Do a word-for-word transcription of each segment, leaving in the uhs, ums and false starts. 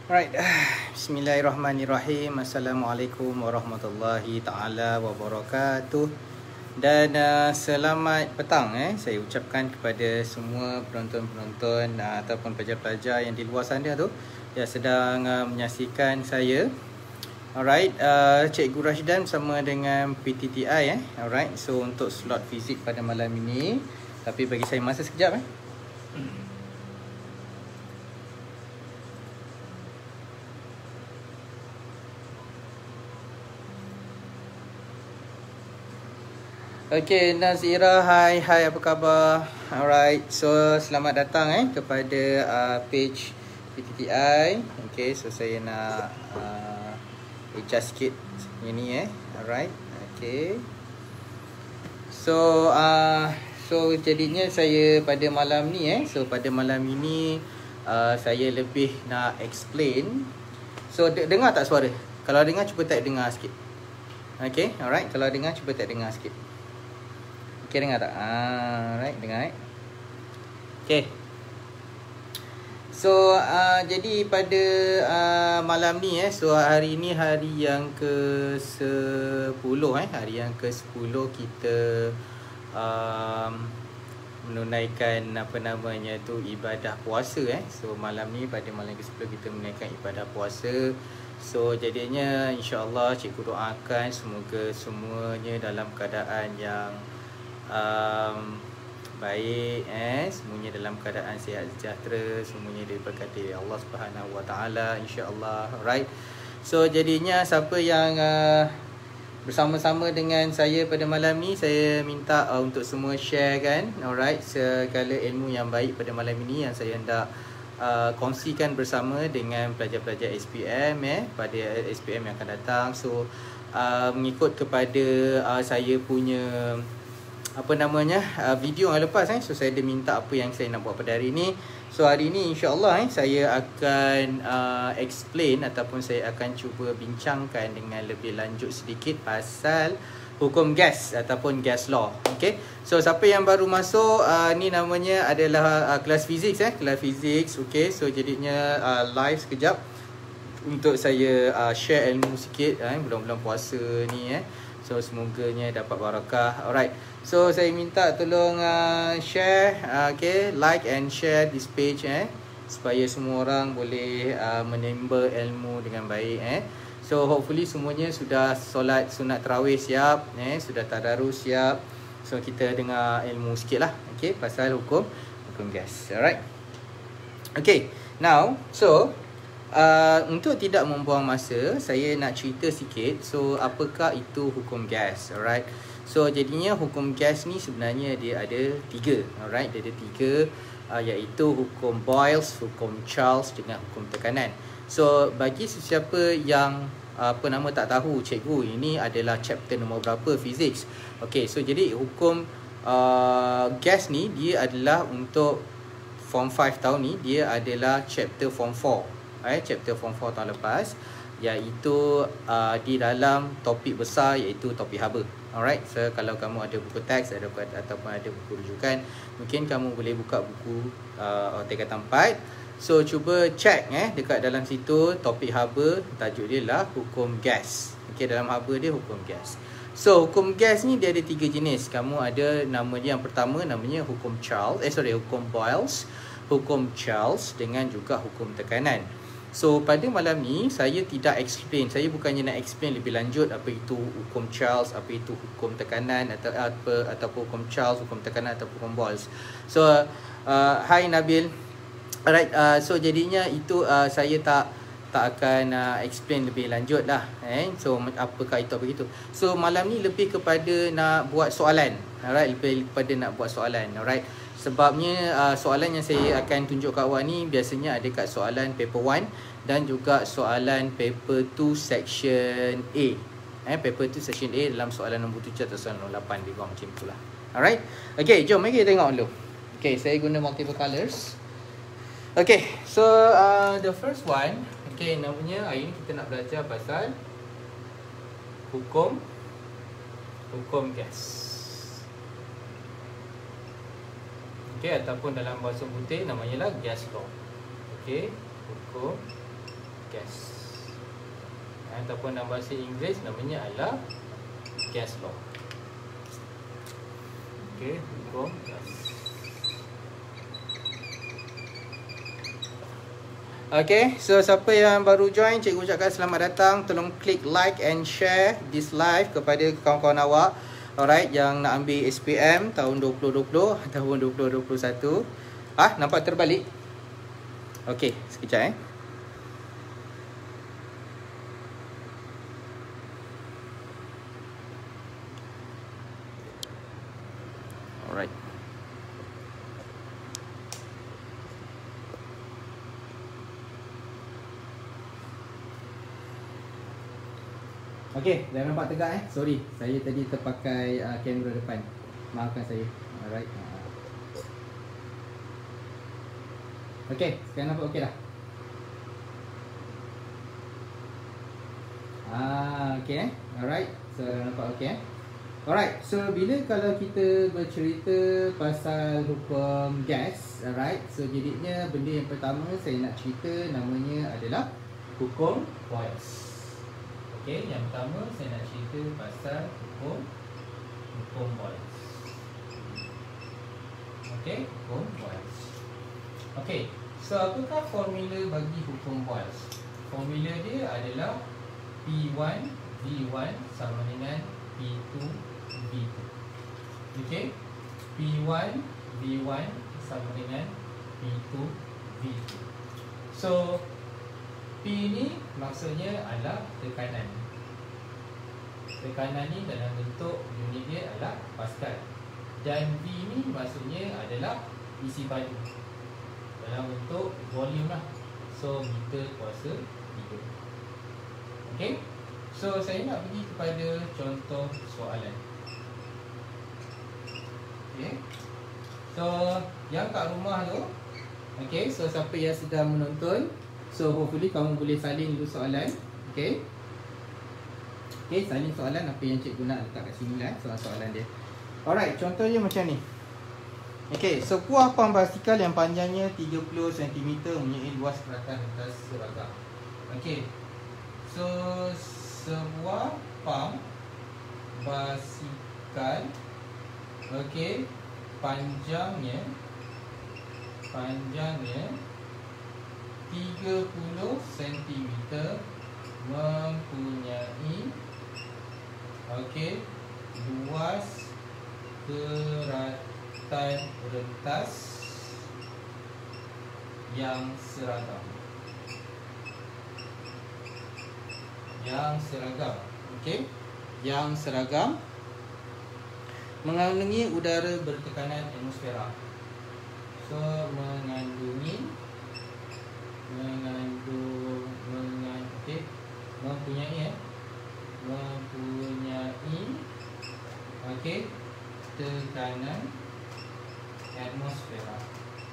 Alright, Bismillahirrahmanirrahim. Assalamualaikum warahmatullahi taala wabarakatuh. Dan uh, selamat petang eh saya ucapkan kepada semua penonton-penonton uh, ataupun pelajar-pelajar yang di luar sana tu yang sedang uh, menyaksikan saya. Alright, uh, Cikgu Rashidan bersama dengan P T T I eh. Alright, so untuk slot fizik pada malam ini, tapi bagi saya masa sekejap eh. Okay, Nazira, hai, hai, apa khabar? Alright, so selamat datang eh kepada uh, page P T T I. Okay, so saya nak uh, adjust sikit yang ni eh. Alright, okay. So, uh, so jadinya saya pada malam ni eh, so pada malam ini uh, saya lebih nak explain. So, de- dengar tak suara? Kalau dengar, cuba tak dengar sikit. Okay, alright, kalau dengar, cuba tak dengar sikit. Okay, dengar tak? Ah, right, dengar right? Okay. So, uh, jadi pada uh, malam ni eh, so hari ni hari yang ke sepuluh eh, hari yang ke sepuluh kita um, menunaikan apa namanya tu ibadah puasa eh. So, malam ni pada malam ke sepuluh kita menunaikan ibadah puasa. So, jadinya insya-Allah cikgu doakan semoga semuanya dalam keadaan yang Um, baik eh semuanya dalam keadaan sihat sejahtera, semuanya diberkati Allah Subhanahu Wa Taala insya-Allah. Right, so jadinya siapa yang uh, bersama-sama dengan saya pada malam ni, saya minta uh, untuk semua share kan, alright, segala ilmu yang baik pada malam ini yang saya hendak uh, kongsikan bersama dengan pelajar-pelajar S P M eh pada S P M yang akan datang. So uh, mengikut kepada uh, saya punya apa namanya uh, video yang lepas eh, so saya ada minta apa yang saya nak buat pada hari ini. So hari ini insya-Allah eh saya akan uh, explain ataupun saya akan cuba bincangkan dengan lebih lanjut sedikit pasal hukum gas ataupun gas law. Okey, so siapa yang baru masuk, uh, ni namanya adalah uh, kelas fizik eh, kelas fizik. Okey, so jadinya uh, live sekejap untuk saya uh, share ilmu sikit eh, bulan-bulan puasa ni eh. So semoganya dapat barakah. Alright, so saya minta tolong uh, share, uh, okay, like and share this page eh, supaya semua orang boleh uh, menimba ilmu dengan baik eh. So hopefully semuanya sudah solat sunat tarawih siap eh, sudah tadarus siap. So kita dengar ilmu sikit lah, okay, pasal hukum hukum gas. Alright, okay, now so Uh, untuk tidak membuang masa, saya nak cerita sikit. So, apakah itu hukum gas? Alright. So, jadinya hukum gas ni sebenarnya dia ada tiga. Alright, dia ada tiga, uh, iaitu hukum Boyles, hukum Charles dengan hukum tekanan. So, bagi sesiapa yang uh, apa nama tak tahu, cikgu, ini adalah chapter nombor berapa fiziks. Okay, so jadi hukum uh, gas ni dia adalah untuk form five tahun ni, dia adalah chapter form four. Eh, chapter form four tahun lepas, iaitu uh, di dalam topik besar iaitu topik haba. Alright, so kalau kamu ada buku teks ada, ataupun ada buku rujukan, mungkin kamu boleh buka buku uh, tingkatan empat. So cuba check eh dekat dalam situ topik haba, tajuk dia lah hukum gas. Okey, dalam haba dia hukum gas. So hukum gas ni dia ada tiga jenis. Kamu ada namanya, yang pertama namanya hukum Charles, eh sorry hukum Boyles, hukum Charles dengan juga hukum tekanan. So pada malam ni saya tidak explain, saya bukannya nak explain lebih lanjut apa itu hukum Charles, apa itu hukum tekanan atau apa ataupun hukum Charles, hukum tekanan atau hukum Boyles. So uh, hi Nabil. Alright, uh, so jadinya itu uh, saya tak tak akan uh, explain lebih lanjut lah eh. So apakah itu apa itu. So malam ni lebih kepada nak buat soalan. Alright, lebih kepada nak buat soalan. Alright. Sebabnya uh, soalan yang saya akan tunjuk kat awak ni biasanya ada kat soalan paper one dan juga soalan paper two section A. Eh, paper two section A dalam soalan nombor tujuh atau soalan nombor lapan, lebih kurang macam itulah. Alright. Okay, jom mari kita tengok dulu. Okay, saya guna multiple colours. Okay, so uh, the first one, okay, namanya hari ni kita nak belajar pasal hukum hukum gas. Okay, ataupun dalam bahasa putih namanya lah gas law. Okay, hukum gas. Ataupun dalam bahasa Inggeris namanya adalah gas law. Okey, hukum gas. Okay, so siapa yang baru join, cikgu ucapkan selamat datang. Tolong klik like and share this live kepada kawan-kawan awak, alright, yang nak ambil S P M tahun dua ribu dua puluh tahun dua ribu dua puluh satu. Ah, nampak terbalik? Okay, sekejap eh. Alright. Okey, dah nampak tegak eh. Sorry, saya tadi terpakai uh, kamera depan. Maafkan saya. Alright. Uh. Okey, sekarang nampak okey dah. Ah, okey eh. Alright. So nampak okey eh. Alright. So bila kalau kita bercerita pasal hukum gas, alright. So jadinya benda yang pertama saya nak cerita namanya adalah hukum Boyles. Okey, yang pertama saya nak cerita pasal hukum hukum Boyles. Okey, hukum Boyles. Okey, so apakah formula bagi hukum Boyles? Formula dia adalah P one V one sama dengan P two V two. Okey, P one V one sama dengan P two V two. So P ni maksudnya adalah tekanan. Tekanan ni dalam bentuk unit dia adalah Pascal. Dan V ni maksudnya adalah isi padu dalam bentuk volume lah. So meter kuasa tiga. Okay, so saya nak pergi kepada contoh soalan. Okay, so yang kat rumah tu, okay, so siapa yang sedang menonton, so hopefully kamu boleh salin dulu soalan. Okay, okay, salin soalan apa yang cikgu nak letak kat sini lah, soalan-soalan dia. Alright, contohnya macam ni. Okay, sebuah pam basikal yang panjangnya tiga puluh sentimeter mempunyai luas keratan lintas seragam. Okay, so sebuah pam basikal, okay, panjangnya panjangnya tiga puluh sentimeter mempunyai, okey, luas keratan rentas yang seragam. Yang seragam, okey, yang seragam mengandungi udara bertekanan atmosfera. So mengandungi mengandung mengan okey, mempunyai eh mempunyai okey, tekanan atmosfera.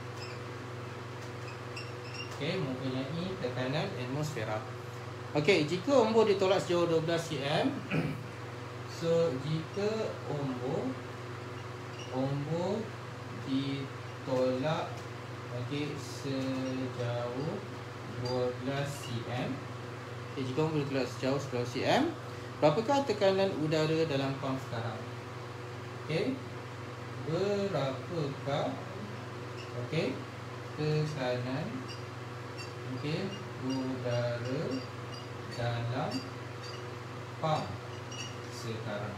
Okey, mempunyai tekanan atmosfera. Okey, jika ombor ditolak sejauh dua belas sentimeter, so jika ombor ombor ditolak, okey, sejauh dua belas sentimeter, okay, jika ombor ditolak sejauh dua belas sentimeter, berapakah tekanan udara dalam pam sekarang? Okey, berapakah okey tekanan okey udara dalam pam sekarang?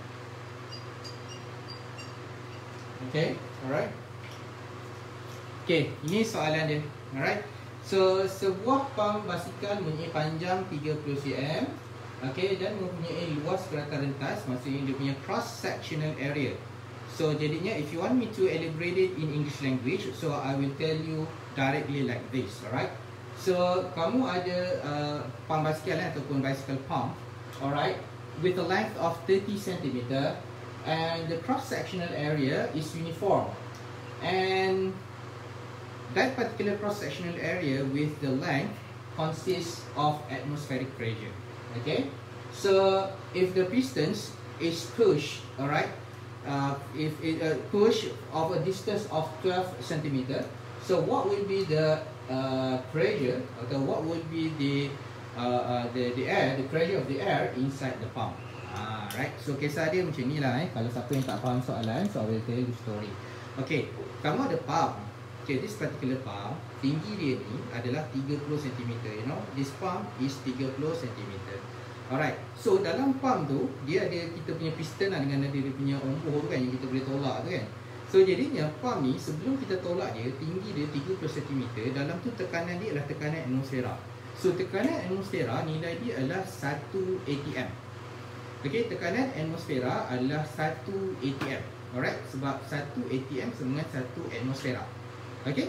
Okay, alright. Okay, ini soalan dia. Alright. So, sebuah pam basikal mempunyai panjang tiga puluh sentimeter, okay, dan mempunyai luas keratan rentas, maksudnya dia punya cross sectional area. So, jadinya if you want me to elaborate it in English language, so I will tell you directly like this, alright. So, kamu ada uh, pam basikal eh, ataupun bicycle pump, alright, with a length of thirty centimeter, and the cross-sectional area is uniform, and that particular cross-sectional area with the length consists of atmospheric pressure. Okay, so if the pistons is pushed, alright, uh, if it uh, push of a distance of twelve centimeter, so what will be the uh, pressure atau what would be the uh, uh, the the air, the pressure of the air inside the pump. Ah, right. So kisah dia macam ni lah eh. Kalau siapa yang tak faham soalan, so I will tell you the story. Okay, kamu ada pump. Okay, this particular pump, tinggi dia ni adalah tiga puluh sentimeter. You know, this pump is tiga puluh sentimeter. Alright, so dalam pump tu, dia ada kita punya piston lah dengan ada dia punya ombor kan yang kita boleh tolak tu kan. So jadinya pump ni sebelum kita tolak dia, tinggi dia tiga puluh sentimeter. Dalam tu tekanan dia adalah tekanan atmosfera. So tekanan atmosfera nilai dia adalah satu A T M. Okay, tekanan atmosfera adalah satu A T M. Alright, sebab satu A T M sama dengan satu atmosfera. Okay,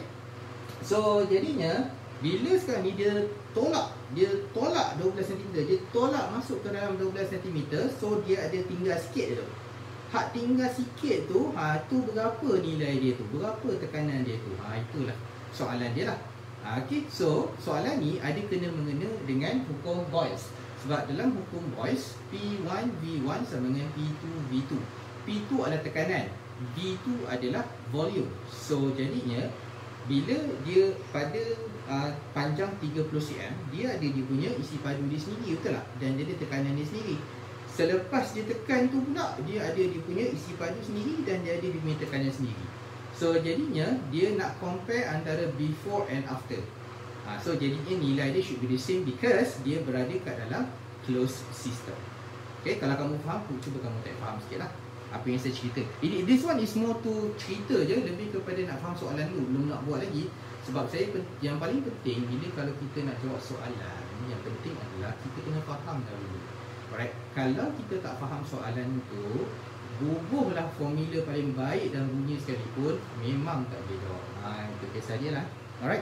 so jadinya bila sekarang ni dia tolak, dia tolak dua belas sentimeter, dia tolak masuk ke dalam dua belas sentimeter, so dia ada tinggal sikit tu. Hak tinggal sikit tu, ha tu berapa nilai dia tu, berapa tekanan dia tu. Ha itulah soalan dia lah. Ha, okay, so soalan ni ada kena mengena dengan hukum Boyles. Sebab dalam hukum Boyles, P one V one sama dengan P two V two. P two adalah tekanan, V two adalah volume. So jadinya bila dia pada uh, panjang tiga puluh sentimeter, dia ada dia punya isi padu dia sendiri, betul tak? Dan dia ada tekanan dia sendiri. Selepas dia tekan tu pula, dia ada dia punya isi padu sendiri dan dia ada dia punya tekanan sendiri. So jadinya dia nak compare antara before and after. uh, So jadinya nilai dia should be the same because dia berada kat dalam closed system. Okay, kalau kamu faham, cuba kamu tak faham sikit lah apa yang saya cerita. Ini, this one is more to cerita je, lebih kepada nak faham soalan dulu, belum nak buat lagi. Sebab saya, yang paling penting bila kalau kita nak jawab soalan, yang penting adalah kita kena faham dahulu. Alright, kalau kita tak faham soalan tu, bubuhlah formula paling baik dan bunyi sekalipun, memang tak boleh jawab. Ha, itu kisah dia lah. Alright,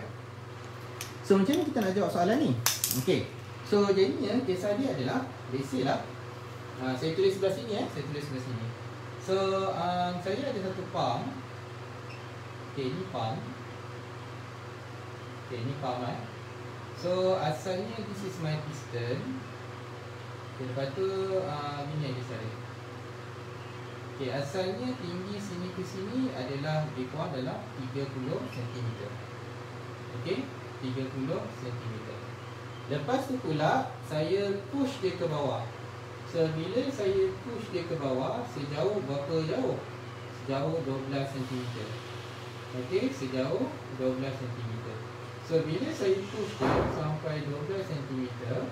so macam mana kita nak jawab soalan ni? Okay, so jadinya kisah dia adalah, let's say lah, ha, saya tulis sebelah sini eh, saya tulis sebelah sini. So, um, saya ada satu pump. Okay, ni pump. Okay, ni pump eh. So, asalnya this is my piston. Okay, lepas tu, uh, ini ada saya. Okay, asalnya tinggi sini ke sini adalah lebih kurang dalam tiga puluh sentimeter. Okay, tiga puluh sentimeter. Lepas tu pula, saya push dia ke bawah. So, bila saya push dia ke bawah, sejauh berapa jauh? Sejauh dua belas sentimeter. Okey, sejauh dua belas sentimeter. So, bila saya push dia sampai dua belas sentimeter,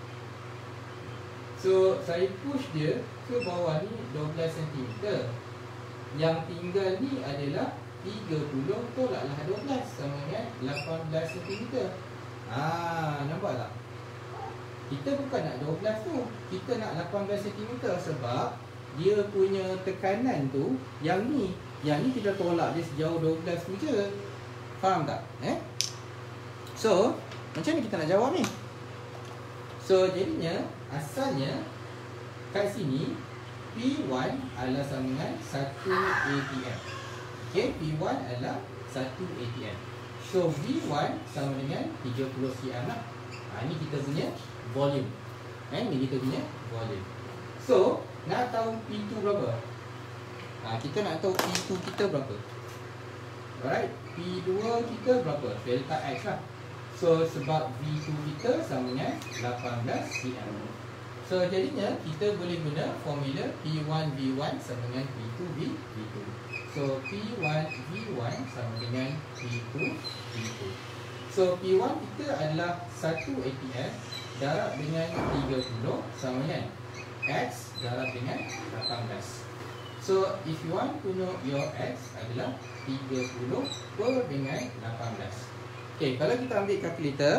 so, saya push dia ke bawah ni dua belas sentimeter. Yang tinggal ni adalah tiga puluh tolaklah dua belas sama dengan lapan belas sentimeter. Ah, nampak tak? Kita bukan nak dua belas tu, kita nak lapan belas sentimeter sebab dia punya tekanan tu yang ni, yang ni kita tolak dia sejauh dua belas tu je. Faham tak? Eh? So, macam ni kita nak jawab ni. So, jadinya asalnya kat sini P one adalah sama dengan satu A T M. Okay, P one adalah satu A T M. So, V one sama dengan tiga puluh sentimeter lah. Ha, ni kita punya volume. Eh, ni kita punya volume. So, nak tahu P two berapa? Ha, kita nak tahu P two kita berapa. Alright, P two kita berapa? Delta X lah. So, sebab V two kita sama dengan lapan belas sentimeter. So, jadinya kita boleh guna formula P one V one sama dengan P two V two. So, P one V one sama dengan P two V two. So, P one kita adalah satu A T M darab dengan tiga puluh sama dengan X darab dengan lapan belas. So, if you want to know your X adalah tiga puluh per dengan lapan belas. Okay, kalau kita ambil kalkulator,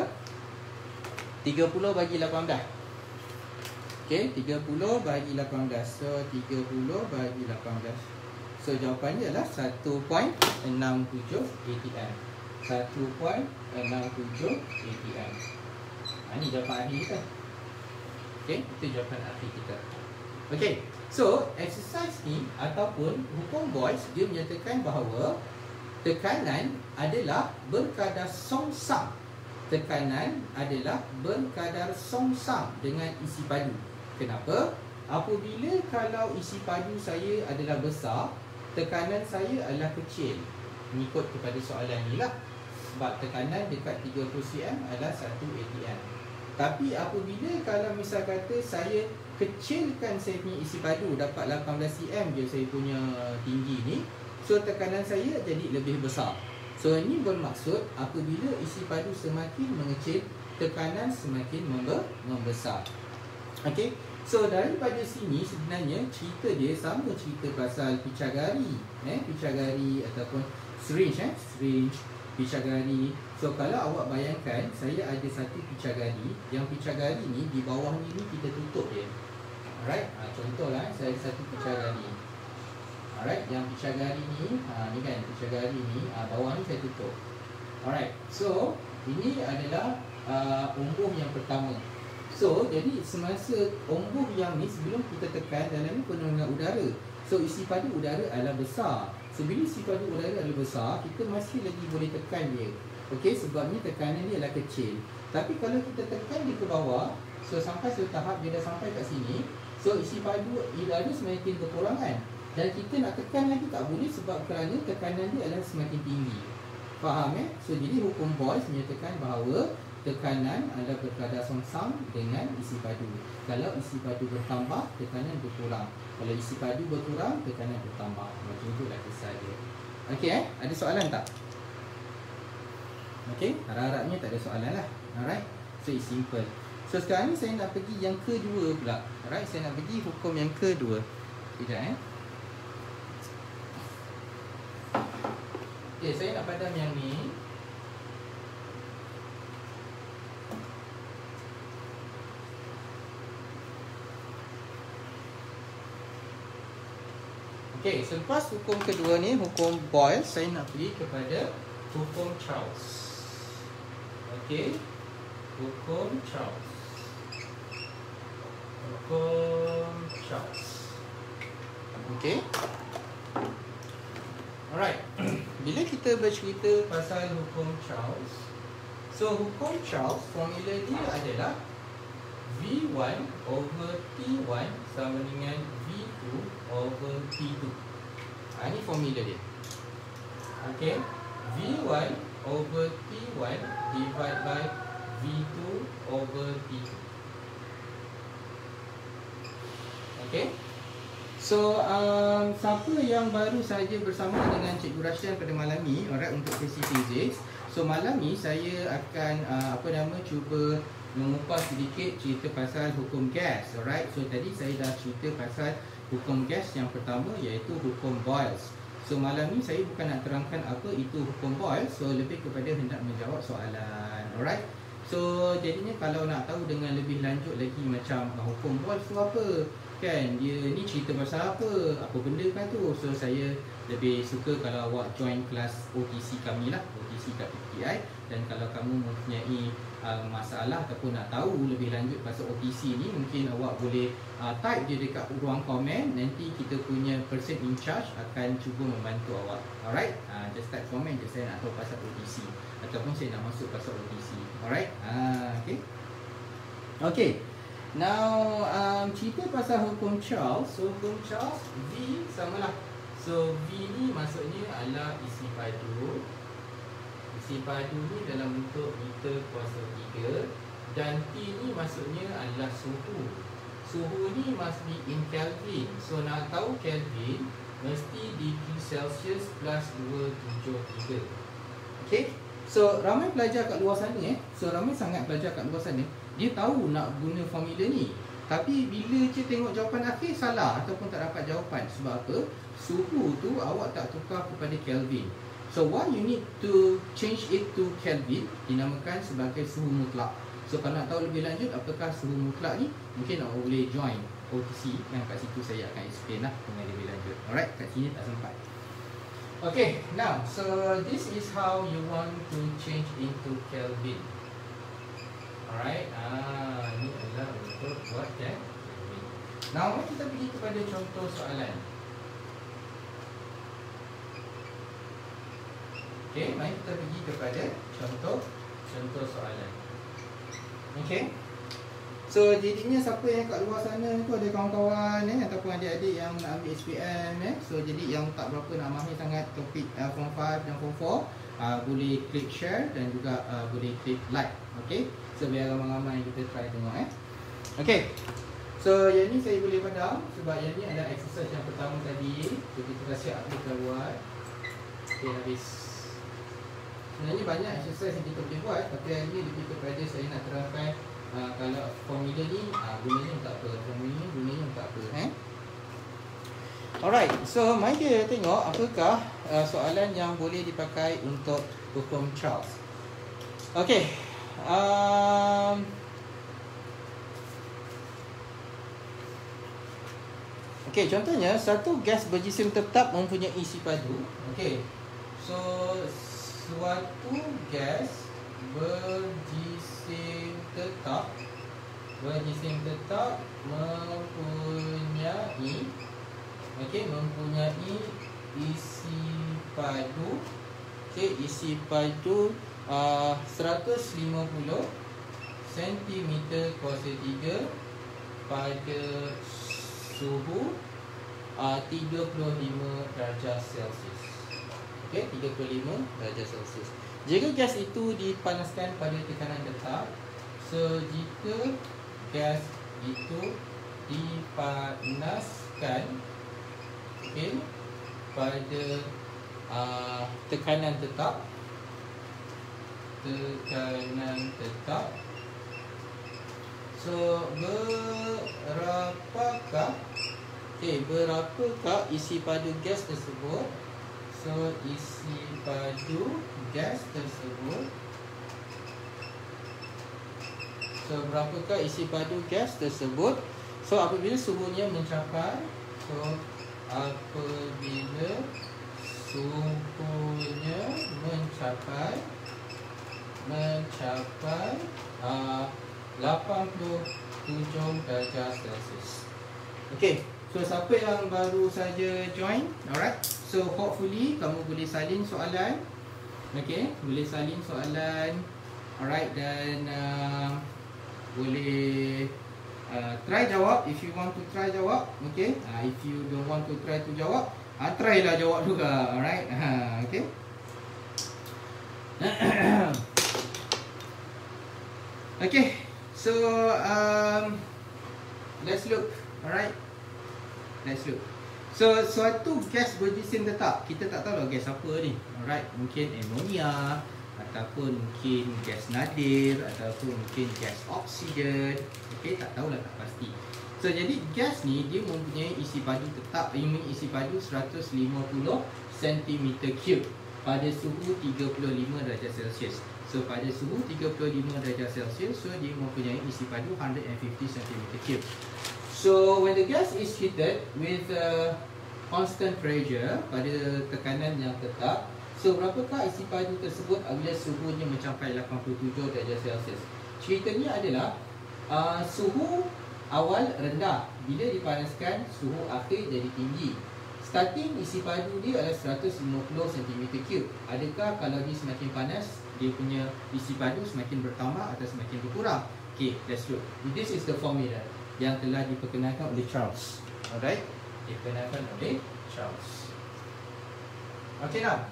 tiga puluh bagi lapan belas. Okay, tiga puluh bagi lapan belas. So, tiga puluh bagi lapan belas. So, jawapannya adalah satu perpuluhan enam tujuh A T M. satu perpuluhan enam tujuh A T M. Ha, ini jawapan akhir kita. Okay, itu jawapan akhir kita. Okay, so exercise ni ataupun hukum Boyles dia menyatakan bahawa tekanan adalah berkadar songsam. Tekanan adalah berkadar songsam dengan isi padu. Kenapa? Apabila kalau isi padu saya adalah besar, tekanan saya adalah kecil. Mengikut kepada soalan ni lah. Sebab tekanan dekat tiga puluh sentimeter adalah satu A T M. Tapi apabila kalau misal kata saya kecilkan saya punya isi padu, dapat lapan belas sentimeter je saya punya tinggi ni, so tekanan saya jadi lebih besar. So ini bermaksud apabila isi padu semakin mengecil, tekanan semakin membesar. Okey. So daripada sini sebenarnya cerita dia sama cerita pasal picagari, eh picagari ataupun syringe, eh syringe, picagari. So kalau awak bayangkan saya ada satu picagari, yang picagari ni di bawah ni, ni kita tutup dia. Alright, ha, contohlah saya ada satu picagari. Alright, yang picagari ni, ha, ni kan picagari ni, ha, bawah ni saya tutup. Alright, so ini adalah uh, umbuh yang pertama. So, jadi semasa umbuh yang ni sebelum kita tekan, dalam ni penuh dengan udara. So, isi padu udara adalah besar. So, bila isi padu udara adalah besar, kita masih lagi boleh tekan dia. Okey, sebabnya tekanan dia adalah kecil. Tapi kalau kita tekan dia ke bawah, so sampai satu tahap dia dah sampai kat sini, so isi padu udara semakin berkurangan. Dan kita nak tekan lagi tak boleh sebab kerana tekanan dia adalah semakin tinggi. Faham eh? So, jadi hukum Boyce menyatakan bahawa tekanan adalah berkadar songsang dengan isi padu. Kalau isi padu bertambah, tekanan berkurang. Kalau isi padu berkurang, tekanan bertambah. Macam itulah kisah dia. Okey eh? Ada soalan tak? Okey, harap-harapnya tak ada soalan lah. Alright, so it's simple. So sekarang ni saya nak pergi yang kedua pula. Alright, saya nak pergi hukum yang kedua. Sekejap eh. Okey, saya nak padam yang ni. Okey, selepas hukum kedua ni, hukum Boyle, saya nak pergi kepada hukum Charles. Okey, hukum Charles. Hukum Charles. Okey. Alright. Bila kita bercerita pasal hukum Charles, so hukum Charles formula dia adalah V one over T one sama dengan V two over T two. Ha, ini formula dia. Okey. V one over T one divide by V two over T two. Okey. So, um, siapa yang baru saja bersama dengan Cikgu Rashidan pada malam ni, alright, untuk sesi physics. So, malam ni saya akan uh, apa nama cuba mengupas sedikit cerita pasal hukum gas, alright. So tadi saya dah cerita pasal hukum gas yang pertama iaitu hukum Boyles. So malam ni saya bukan nak terangkan apa itu hukum Boyles, so lebih kepada hendak menjawab soalan, alright. So jadinya kalau nak tahu dengan lebih lanjut lagi macam uh, hukum Boyles tu apa, kan, dia ni cerita pasal apa, apa benda kan tu. So saya lebih suka kalau awak join kelas O T C kami lah, O T C kat P T I. Dan kalau kamu mempunyai uh, masalah ataupun nak tahu lebih lanjut pasal O T C ni, mungkin awak boleh uh, type je dekat ruang komen. Nanti kita punya person in charge akan cuba membantu awak. Alright, uh, just type komen je, saya nak tahu pasal O T C ataupun saya nak masuk pasal O T C. Alright, uh, okay. Okay, now um, cerita pasal hukum Charles. So hukum Charles, V samalah. So V ni maksudnya adalah isi padu. Isi padu ni dalam bentuk meter kuasa tiga. Dan T ni maksudnya adalah suhu. Suhu ni must be in Kelvin. So nak tahu Kelvin, mesti degree Celsius plus dua ratus tujuh puluh tiga. Okay. So ramai pelajar kat luar sana eh. So ramai sangat pelajar kat luar sana, dia tahu nak guna formula ni, tapi bila je tengok jawapan akhir salah ataupun tak dapat jawapan. Sebab apa? Suhu tu awak tak tukar kepada Kelvin. So what you need to change it to Kelvin, dinamakan sebagai suhu mutlak. So kalau nak tahu lebih lanjut apakah suhu mutlak ni, mungkin awak boleh join O T C, yang kat situ saya akan explain lah dengan lebih lanjut. Alright, kat sini tak sempat. Okay, now so this is how you want to change into Kelvin. Alright, ah, ini adalah untuk buat Kelvin. Now mari kita pergi kepada contoh soalan. Okay, mari kita pergi kepada contoh contoh soalan. Okay, So jadinya siapa yang kat luar sana tu ada kawan-kawan eh, ataupun adik-adik yang nak ambil S P M eh. So jadi yang tak berapa nak mahir sangat topik uh, form five dan form four, uh, boleh klik share dan juga uh, boleh klik like. Okay, so biar ramai-ramai kita try tengok eh. Okay, so yang ni saya boleh padam sebab yang ni ada exercise yang pertama tadi. So kita dah siap kita buat. Okay, habis. Sebenarnya banyak exercise yang kita boleh buat, tapi yang ni lebih kepada saya nak terangkan uh, kalau formula ni uh, gunanya untuk apa, formula ni gunanya untuk apa eh? Alright, so mari kita tengok apakah uh, soalan yang boleh dipakai untuk hukum Charles. Okay, um, okay, contohnya satu gas berjisim tetap mempunyai isi padu. Okay, so suatu gas berjisim tetap berjisim tetap mempunyai okey mempunyai isi padu okey isi padu uh, seratus lima puluh sentimeter kuasa tiga pada suhu uh, tiga puluh lima darjah Celsius. Okey, tiga puluh lima darjah Celsius. Jika gas itu dipanaskan pada tekanan tetap, so jika gas itu dipanaskan okey pada uh, tekanan tetap tekanan tetap so berapakah okey berapakah isi padu gas tersebut? So isi padu gas tersebut So berapakah isi padu gas tersebut? So apabila suhunya mencapai So apabila suhunya mencapai Mencapai uh, lapan puluh tujuh darjah Celsius. Okay, so siapa yang baru saja join? Alright, so hopefully kamu boleh salin soalan. Okay, boleh salin soalan. Alright, dan uh, boleh uh, try jawab if you want to try jawab. Okay, uh, if you don't want to try to jawab, uh, try lah jawab juga. Alright, uh, okay. Okay, so um, let's look. Alright, let's look. So suatu gas berjisim tetap, kita tak tahu lah gas apa ni. Alright, mungkin ammonia, ataupun mungkin gas nadir, ataupun mungkin gas oksigen. Okay, tak tahulah, tak pasti. So jadi gas ni dia mempunyai isi padu tetap, mempunyai isi padu seratus lima puluh sentimeter cube pada suhu tiga puluh lima darjah Celsius. So pada suhu tiga puluh lima darjah Celsius, so dia mempunyai isi padu seratus lima puluh sentimeter cube. So when the gas is heated with a constant pressure pada tekanan yang tetap, so berapakah isi padu tersebut apabila suhunya mencapai lapan puluh tujuh darjah Celsius? Ceritanya adalah uh, suhu awal rendah, bila dipanaskan suhu akhir jadi tinggi. Starting isi padu dia adalah seratus lima puluh sentimeter cube. Adakah kalau dia semakin panas, dia punya isi padu semakin bertambah atau semakin berkurang? Okay, let's look. This is the formula yang telah diperkenalkan oleh Charles. Alright, diperkenalkan oleh Charles. Okay now,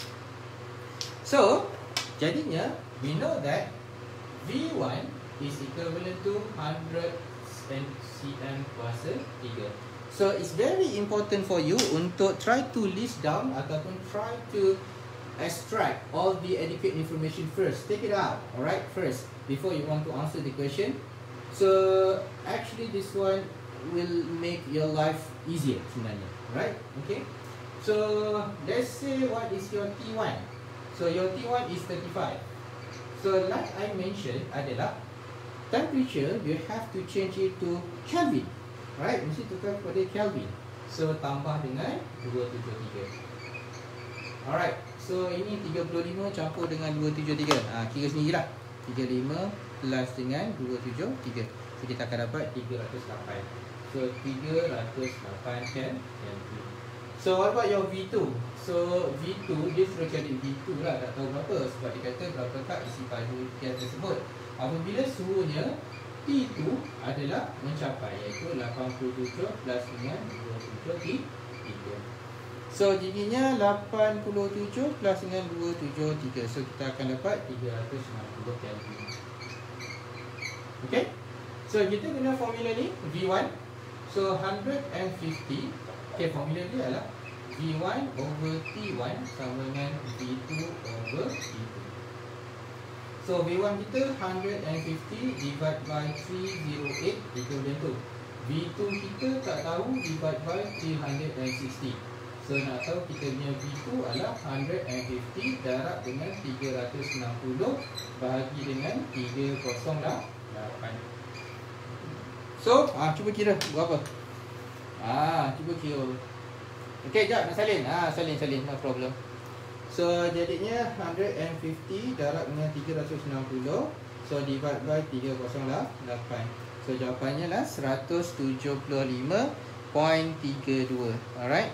so jadinya we know that V one is equivalent to one hundred cm kuasa tiga. So it's very important for you untuk try to list down ataupun try to extract all the adequate information first. Take it out, alright, first before you want to answer the question. So actually this one will make your life easier sebenarnya, right? Okay. So let's say what is your T one. So your T one is thirty-five. So like I mentioned adalah temperature you have to change it to Kelvin, right? Mesti tukar kepada Kelvin. So tambah dengan dua ratus tujuh puluh tiga. Alright. So ini tiga puluh lima campur dengan dua ratus tujuh puluh tiga. Ah, kira sendirilah. tiga puluh lima plus dengan dua ratus tujuh puluh tiga. So kita akan dapat tiga ratus lapan. So tiga ratus lapan kan. So what about your V two? So V two dia suruh cari V two lah, tak tahu berapa sebab dia kata berapakah isi padu gas tersebut. Apabila suhunya T itu adalah mencapai, iaitu lapan puluh tujuh plus dengan dua puluh tujuh tiga. So jadinya lapan puluh tujuh plus dengan dua puluh tujuh tiga. So kita akan dapat tiga ratus enam puluh Kelvin. Okay. So kita guna formula ni V one. So one hundred fifty. Okay, formula dia adalah V one over T one sama dengan V two over T two. So V one kita one hundred fifty divide by three hundred eight equivalent to V two kita tak tahu divide by three hundred sixty. So nak tahu kita punya V two adalah one hundred fifty darab dengan tiga ratus enam puluh bahagi dengan tiga kosong lapan. So ah cuba kira berapa? Ah cuba kira. Okey, jap nak salin. Ah salin salin, no problem. So jadinya one hundred fifty darab dengan tiga ratus enam puluh. So divide by tiga kosong lapan. So jawapannya lah seratus tujuh puluh lima perpuluhan tiga dua. Alright.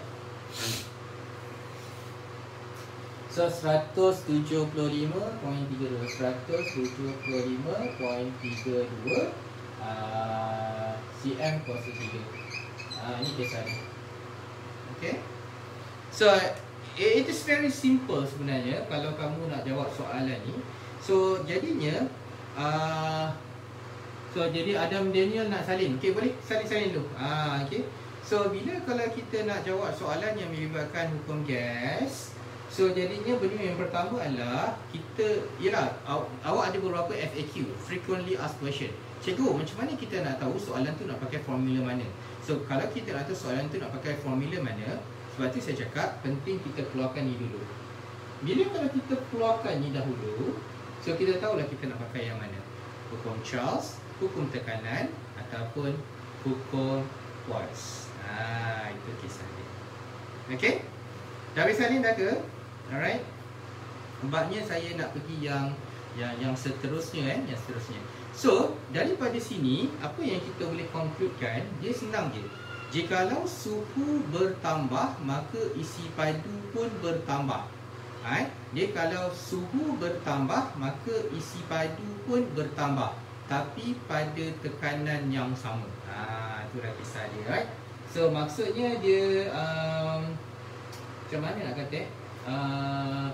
So seratus tujuh puluh lima perpuluhan tiga dua. seratus tujuh puluh lima perpuluhan tiga dua uh, cm kuasa tiga. Ah ini kisah ni. Okay. So it is very simple sebenarnya kalau kamu nak jawab soalan ni. So jadinya uh, So jadi Adam Daniel nak salin. Okay, boleh salin-salin dulu. Ah, okay. So bila kalau kita nak jawab soalan yang melibatkan hukum gas, so jadinya benda yang pertama adalah kita, yalah, aw, awak ada beberapa F A Q, frequently asked question. Cikgu, macam mana kita nak tahu soalan tu nak pakai formula mana? So kalau kita nak tahu soalan tu nak pakai formula mana, sebab tu saya cakap penting kita keluarkan ni dulu. Bila kalau kita keluarkan ni dahulu, so kita tahulah kita nak pakai yang mana. Hukum Charles, hukum tekanan ataupun hukum Quartz. Ah, itu kisah dia. Okey? Dah habis salin dah ke? Alright. Nampaknya saya nak pergi yang yang yang seterusnya eh, yang seterusnya. So, daripada sini apa yang kita boleh concludekan, dia senang je. Jikalau suhu bertambah, maka isi padu pun bertambah. Ha? Dia kalau suhu bertambah, maka isi padu pun bertambah, tapi pada tekanan yang sama. Ha, itulah kisah dia, right? So maksudnya dia um, macam mana nak kata? Uh,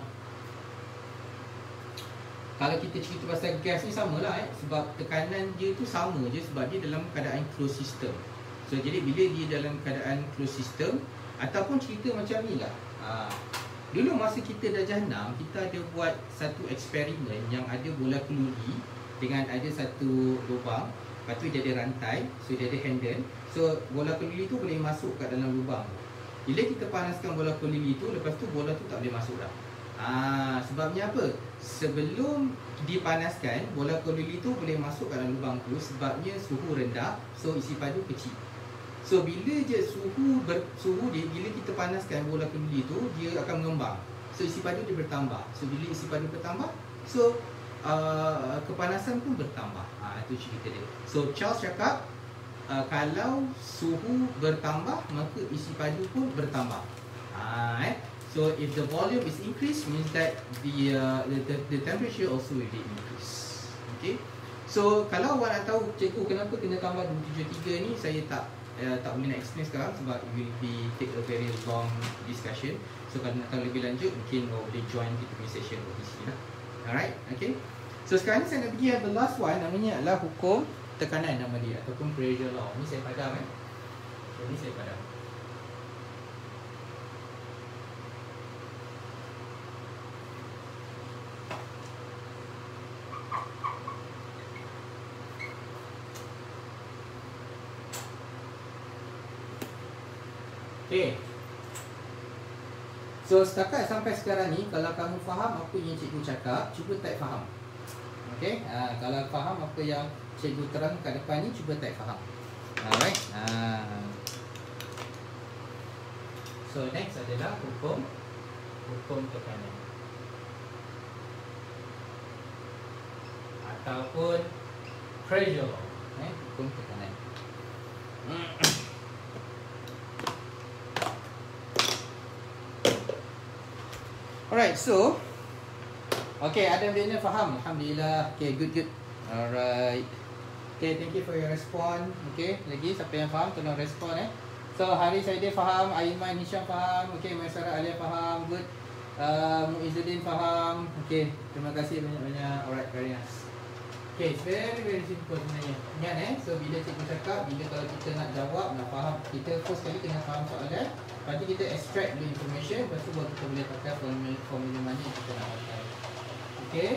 kalau kita cerita pasal gas ni samalah eh, sebab tekanan dia tu sama je sebab dia dalam keadaan closed system. So jadi bila dia dalam keadaan closed system ataupun cerita macam ni lah. Ha, dulu masa kita darjah enam, kita ada buat satu eksperimen yang ada bola keluri dengan ada satu lubang, lepas tu dia ada rantai, so dia ada handle. So bola keluri tu boleh masuk kat dalam lubang. Bila kita panaskan bola keluri tu, lepas tu bola tu tak boleh masuk dah. Ah, sebabnya apa? Sebelum dipanaskan, bola keluri tu boleh masuk kat dalam lubang tu sebabnya suhu rendah, so isi padu kecil. So bila je suhu ber, suhu dia, bila kita panaskan bola keluri tu, dia akan mengembang. So isi padu dia bertambah. So bila isi padu bertambah, so uh, kepanasan pun bertambah. Ha, itu cerita dia. So Charles cakap uh, kalau suhu bertambah, maka isi padu pun bertambah. Ha, eh? So if the volume is increased, means that the, uh, the, the the temperature also will be increase. Okay. So kalau awak nak tahu, cikgu kenapa kena tambah dua tujuh tiga ni, saya tak Uh, tak boleh nak explain sekarang sebab it will be take a very long discussion. So kalau nak tahu lebih lanjut, mungkin awak boleh join kita punya session O T C lah. Alright, okay. So sekarang ni saya nak pergi yang the last one, namanya adalah hukum tekanan nama dia, ataupun pressure law. Ni saya padam eh. So ni saya padam. Okay. So setakat sampai sekarang ni, kalau kamu faham apa yang cikgu cakap, cuba type faham. Okay. Ha, kalau faham apa yang cikgu terang kat depan ni, cuba type faham. Alright. Ha. So next adalah hukum hukum tekanan ataupun pressure law. Eh, hukum tekanan. Alright, so okay, Adam Daniel faham. Alhamdulillah. Okay, good, good. Alright. Okay, thank you for your response. Okay, lagi siapa yang faham tolong respon eh. So Haris Aidil faham, Aiman Hisham faham, okay, Maisara Alia faham, good. Uh, Muizzuddin faham. Okay, terima kasih banyak-banyak. Alright, very nice. Okay, it's very very simple sebenarnya. Ingat eh, so bila cikgu cakap, bila kalau kita nak jawab, nak faham, kita first kali kena faham soalan. Lepas tu kita extract the information, lepas tu baru kita boleh pakai formula, formula mana yang kita nak pakai. Okay.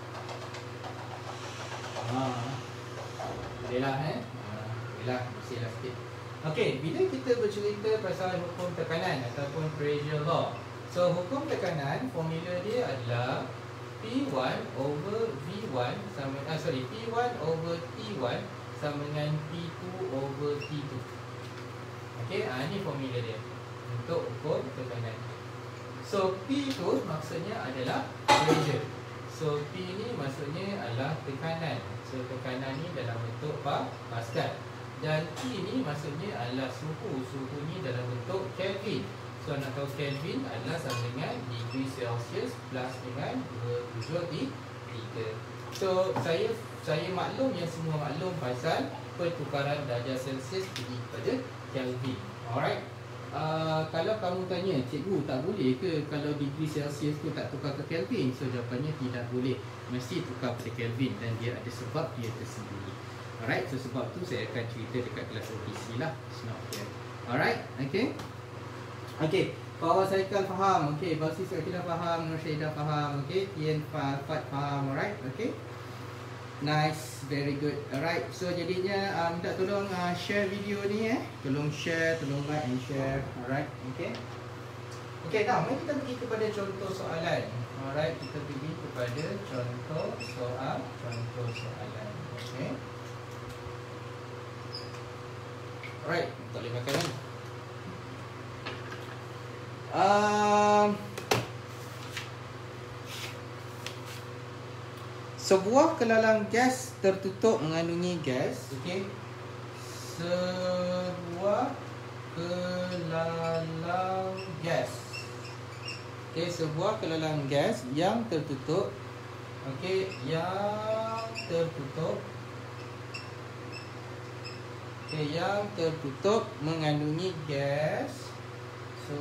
Haa, boleh lah eh. Haa, boleh lah, bersihlah sikit. Okay, bila kita bercerita pasal hukum tekanan ataupun pressure law. So, hukum tekanan, formula dia adalah P one over V one sama, ah, sorry, P one over T one sama dengan P two over T two. Okay, ah, ini formula dia untuk hukum tekanan. So, P tu maksudnya adalah pressure. So, P ni maksudnya adalah tekanan. So, tekanan ni dalam bentuk Pascal. Dan T ni maksudnya adalah suhu. Suhu ni dalam bentuk Kelvin. So, nak tahu Kelvin adalah sama dengan degree Celsius plus dengan dua puluh tujuh tiga. So, saya saya maklum yang semua maklum pasal pertukaran darjah Celsius pergi kepada Kelvin. Alright. Uh, kalau kamu tanya, cikgu tak boleh ke kalau degree Celsius tu tak tukar ke Kelvin? So, jawapannya tidak boleh. Mesti tukar pada Kelvin dan dia ada sebab dia tersendiri. Alright, so sebab tu saya akan cerita dekat kelas O P C lah. It's not here. Alright, okay. Okay, Power Cycle faham. Okay, Basis Akilah faham, Nur Syahidah faham. Okay, Tian Fat faham. Alright, okay. Nice, very good. Alright, so jadinya uh, minta tolong uh, share video ni eh. Tolong share, tolong like and share. Alright, okay. Okay, now mari kita pergi kepada contoh soalan. Alright, kita pergi kepada contoh soal, contoh soalan. Okay. Alright, tak boleh makan kan? Um, sebuah kelalang gas tertutup mengandungi gas. Okay. Sebuah kelalang gas. Okay, sebuah kelalang gas yang tertutup. Okay, yang tertutup. Okay, yang tertutup mengandungi gas. So,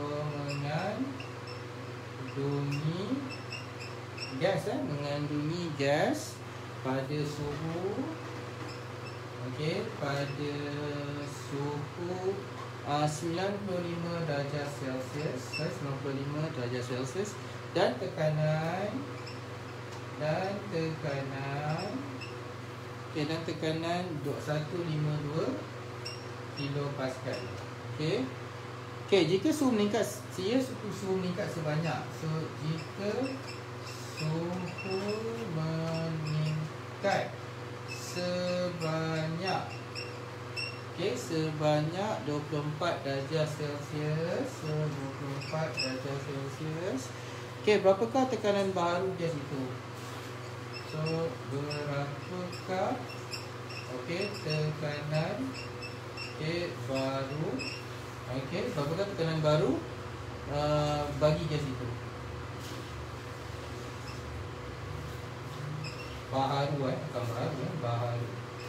mengandungi gas eh? Mengandungi gas pada suhu. Okay, pada suhu uh, sembilan puluh lima darjah Celsius, eh? sembilan puluh lima darjah Celsius. Dan tekanan Dan tekanan Okay, dan tekanan seratus lima puluh dua kilopascal. Okay. Okay, jika suhu meningkat, saya suhu meningkat sebanyak. So, jika suhu meningkat sebanyak okay, sebanyak dua puluh empat darjah Celsius. So, dua puluh empat darjah Celsius. Okay, berapakah tekanan baharu gas itu? So, berapakah okay, tekanan okay, baru okay, berapakah tekanan baru uh, bagi gas itu? Baharu eh, bukan baharu eh, baharu.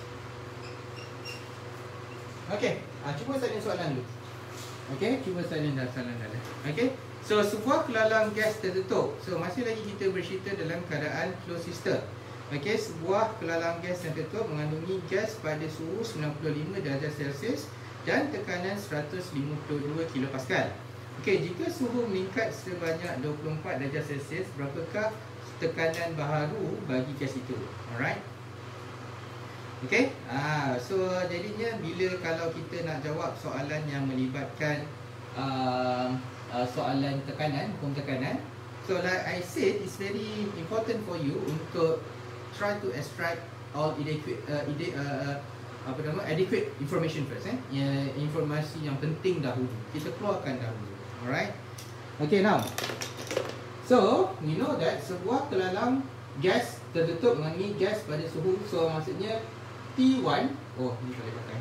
Okey, ah, cuba salin soalan dulu. Okey, cuba salin dah soalan dah. Okey. So, sebuah kelalang gas tertutup. So, masih lagi kita bercerita dalam keadaan closed system. Okey, sebuah kelalang gas yang tertutup mengandungi gas pada suhu sembilan puluh lima darjah Celsius dan tekanan seratus lima puluh dua kilopascal. Okey, jika suhu meningkat sebanyak dua puluh empat darjah Celsius, berapakah tekanan baharu bagi gas itu? Alright. Okey. Ah, so jadinya bila kalau kita nak jawab soalan yang melibatkan uh, uh, soalan tekanan, hukum tekanan. So like I said, it's very important for you untuk try to extract all adequate uh, ide, uh, apa nama adequate information first eh. Ya, informasi yang penting dahulu. Kita keluarkan dahulu. Alright. Okay, now. So, we know that sebuah kelalang gas tertutup mengandungi gas pada suhu. So, maksudnya T one. Oh, ni boleh pakai.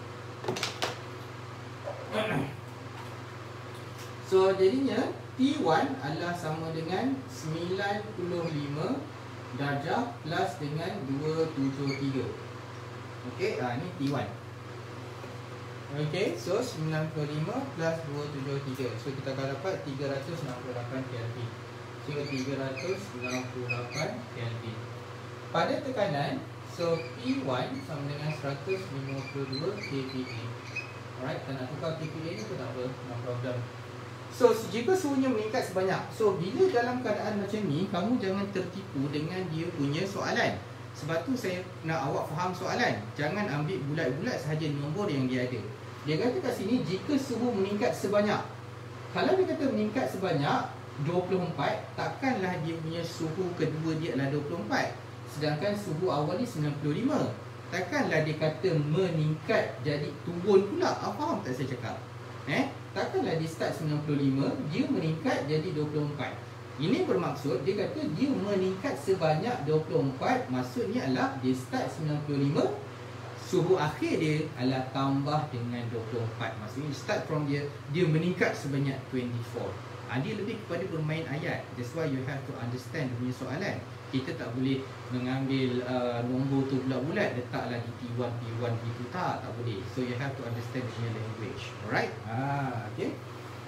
So, jadinya T one adalah sama dengan sembilan puluh lima darjah plus dengan dua puluh tujuh tiga. Okey, ha, ni T one. Okey, so sembilan puluh lima plus dua ratus tujuh puluh tiga. So kita akan dapat tiga ratus enam puluh lapan Kelvin. So tiga ratus enam puluh lapan Kelvin. Pada tekanan, so P one sama dengan seratus lima puluh dua K P A. Alright, tak nak tukar K P A ni pun tak apa, no problem. So jika suhunya meningkat sebanyak, so bila dalam keadaan macam ni, kamu jangan tertipu dengan dia punya soalan. Sebab tu saya nak awak faham soalan. Jangan ambil bulat-bulat sahaja nombor yang dia ada. Dia kata kat sini, jika suhu meningkat sebanyak. Kalau dia kata meningkat sebanyak dua puluh empat, takkanlah dia punya suhu kedua dia adalah dua puluh empat. Sedangkan suhu awal ni sembilan puluh lima. Takkanlah dia kata meningkat jadi turun pula. Ah, faham tak saya cakap? Eh? Takkanlah dia start sembilan puluh lima, dia meningkat jadi dua puluh empat. Ini bermaksud, dia kata dia meningkat sebanyak dua puluh empat. Maksudnya adalah dia start sembilan puluh lima, suhu akhir dia adalah tambah dengan dua puluh empat. Maksudnya start from dia, dia meningkat sebanyak dua puluh empat. Ha, dia lebih kepada bermain ayat. That's why you have to understand dia punya soalan. Kita tak boleh mengambil uh, nombor tu bulat-bulat, letaklah di T one, P one, P two. Tak, tak boleh. So you have to understand the language. Alright? Ah, okay.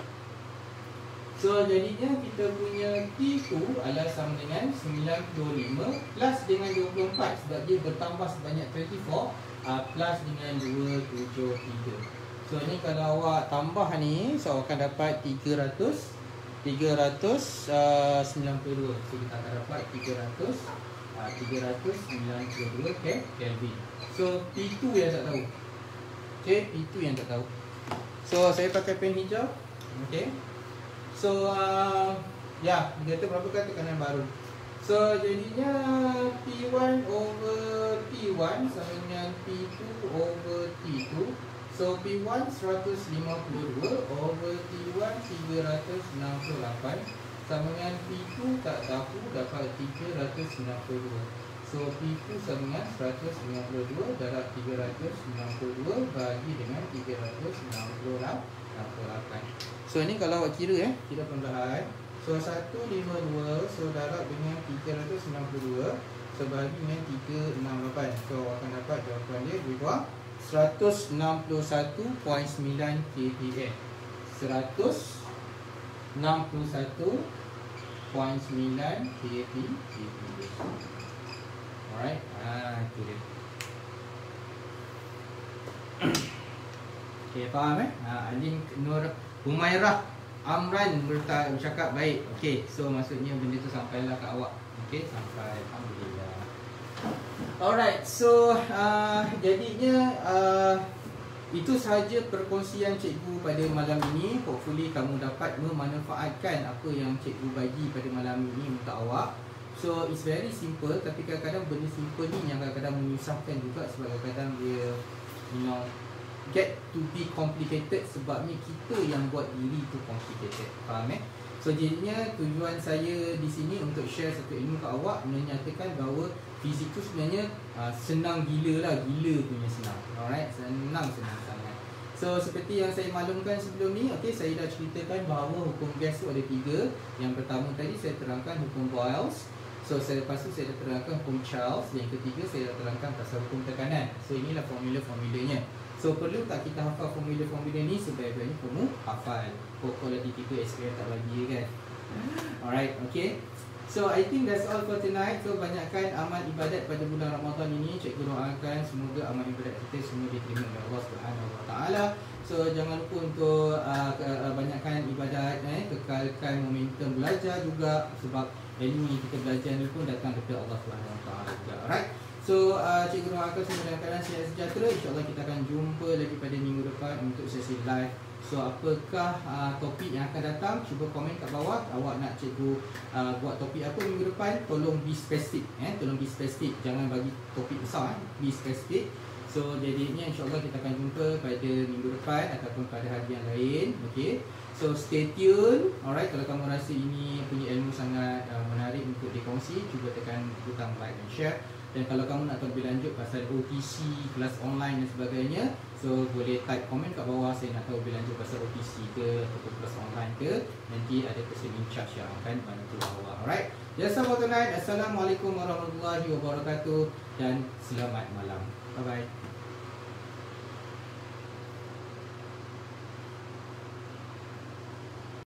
So jadinya kita punya T two adalah sama dengan sembilan puluh lima plus dengan dua puluh empat. Sebab dia bertambah sebanyak dua puluh empat, uh, plus dengan dua ratus tujuh puluh tiga. So ni kalau awak tambah ni, so awak akan dapat tiga ratus sembilan puluh dua. So kita akan dapat tiga ratus sembilan puluh dua Kelvin. So P two yang tak tahu. Okay, P two yang tak tahu. So saya pakai pen hijau. Okay. So uh, ya, dia kata berapa kan tekanan baru. So jadinya P one over T one sama dengan P two over T two. So P one seratus lima puluh dua over T one tiga ratus enam puluh lapan sama dengan P two tak tahu dapat tiga ratus sembilan puluh dua. So P two sama dengan seratus lima puluh dua darab tiga ratus sembilan puluh dua bagi dengan tiga ratus enam puluh lapan. So ni kalau awak kira eh, kira perlahan. So seratus lima puluh dua, so darab dengan tiga ratus sembilan puluh dua, so bagi dengan tiga ratus enam puluh lapan. So awak akan dapat jawapan dia lebih kurang seratus enam puluh satu perpuluhan sembilan K P A. seratus enam puluh satu perpuluhan sembilan K P A. Alright, ah, itu dia. Okay, faham eh? Ha, Alin Nur Humairah Amran bercakap baik. Okay, so maksudnya benda tu sampailah kat awak. Okay, sampai. Alhamdulillah. Alright, so uh, jadinya uh, itu sahaja perkongsian cikgu pada malam ini. Hopefully kamu dapat memanfaatkan apa yang cikgu bagi pada malam ini untuk awak. So it's very simple, tapi kadang-kadang benda simple ni yang kadang-kadang menyusahkan juga. Sebab kadang-kadang dia, you know, get to be complicated sebabnya kita yang buat diri tu complicated. Faham eh? So jadinya tujuan saya di sini untuk share satu ilmu ke awak, menyatakan bahawa fizik tu sebenarnya uh, senang gila lah, gila punya senang. Alright, senang senang sangat. So seperti yang saya maklumkan sebelum ni, okay, saya dah ceritakan bahawa hukum gas tu ada tiga. Yang pertama tadi saya terangkan hukum Boyles. So saya lepas tu saya dah terangkan hukum Charles. Yang ketiga saya dah terangkan pasal hukum tekanan. So inilah formula-formulanya. So perlu tak kita hafal formula-formula ni? Sebaik-baiknya kamu hafal. Pokok lagi tiga S P M tak bagi kan. Alright, okay. So I think that's all for tonight. So banyakkan amal ibadat pada bulan Ramadan ini. Cikgu doakan semoga amal ibadat kita semua diterima oleh Allah Subhanahu Wa Taala. So jangan lupa untuk uh, uh, banyakkan ibadat, eh, kekalkan momentum belajar juga. Sebab ilmu yang kita belajar ni pun datang daripada Allah Subhanahu Wa Taala juga. Alright. So uh, cikgu doakan semua dalam keadaan sihat sejahtera. InsyaAllah kita akan jumpa lagi pada minggu depan untuk sesi live. So apakah uh, topik yang akan datang? Cuba komen kat bawah. Awak nak cikgu uh, buat topik apa minggu depan? Tolong be specific, eh? Tolong be specific. Jangan bagi topik besar, eh? Be specific. So jadinya insyaAllah kita akan jumpa pada minggu depan ataupun pada hari yang lain. Okay. So stay tune. Alright, kalau kamu rasa ini punya ilmu sangat uh, menarik untuk dikongsi, cuba tekan butang like dan share. Dan kalau kamu nak tahu lebih lanjut pasal O T C, kelas online dan sebagainya, so boleh type komen kat bawah. Saya nak tahu lebih lanjut pasal O T C ke ataupun kelas online ke. Nanti ada person in charge yang akan bantu awak. Alright. Just for tonight. Assalamualaikum warahmatullahi wabarakatuh dan selamat malam. Bye bye.